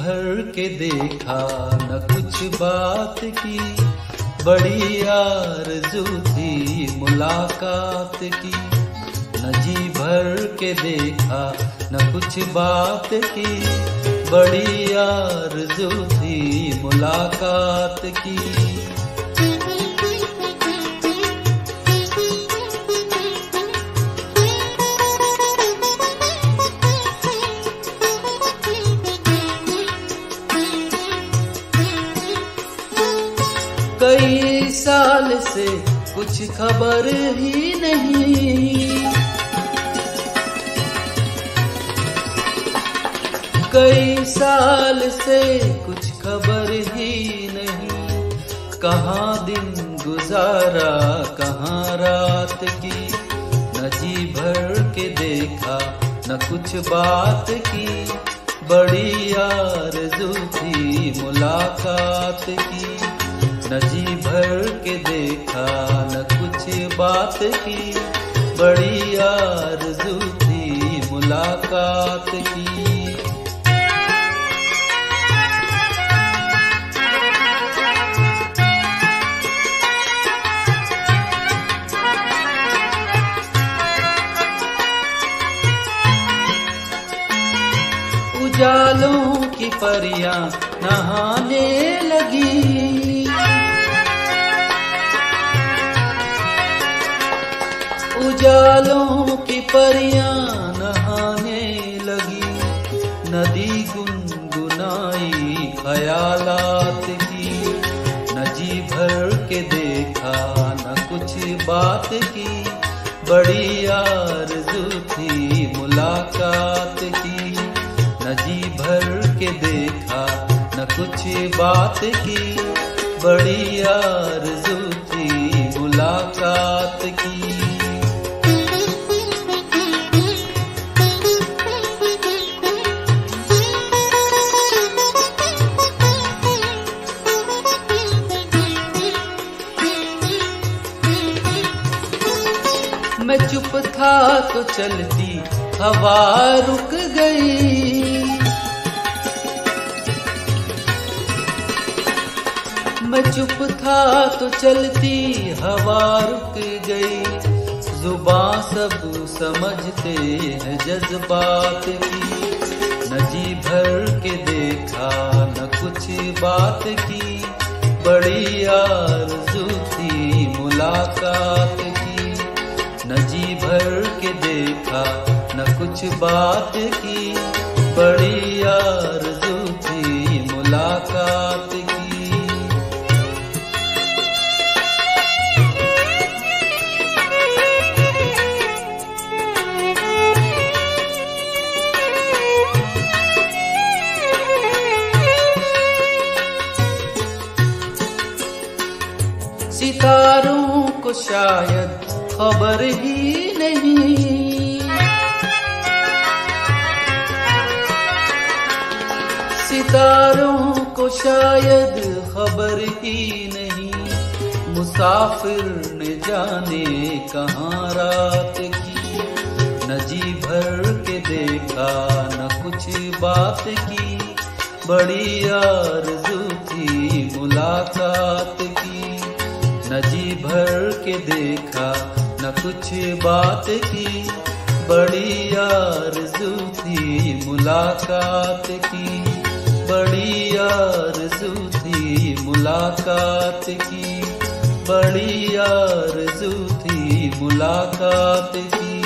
भर के देखा न कुछ बात की, बड़ी आरज़ू थी मुलाकात की। न जी भर के देखा न कुछ बात की, बड़ी आरज़ू थी मुलाकात की। कई साल से कुछ खबर ही नहीं, कई साल से कुछ खबर ही नहीं। कहाँ दिन गुजारा कहाँ रात की, न जी भर के देखा न कुछ बात की, बड़ी आरज़ू थी मुलाकात की। न जी भर के देखा न कुछ बात की, बड़ी आरज़ू थी मुलाकात की। उजालों की परियां नहाने लगी, उजालों की परियां नहाने लगी। नदी गुनगुनाई ख्यालात की, न जी भर के देखा न कुछ बात की, बड़ी आरज़ू थी मुलाकात की। न जी भर के देखा न कुछ बात की, बड़ी आरज़ू थी मुलाकात की। मैं चुप था तो चलती हवा रुक गई, मैं चुप था तो चलती हवा रुक गई। जुबां सब समझते हैं जज्बात की, न जी भर के देखा न कुछ बात की, बड़ी आरज़ू थी मुलाकात की। न जी भर के देखा न कुछ बात की, बड़ी आरज़ू थी मुलाकात की। सितारों को शायद खबर ही नहीं, सितारों को शायद खबर ही नहीं। मुसाफिर ने जाने कहाँ रात की, न जी भर के देखा न कुछ बात की, बड़ी आरज़ू थी मुलाकात की। न जी भर के देखा न कुछ बात की, बड़ी आरज़ू थी मुलाकात की, बड़ी आरज़ू थी मुलाकात की, बड़ी आरज़ू थी मुलाकात की।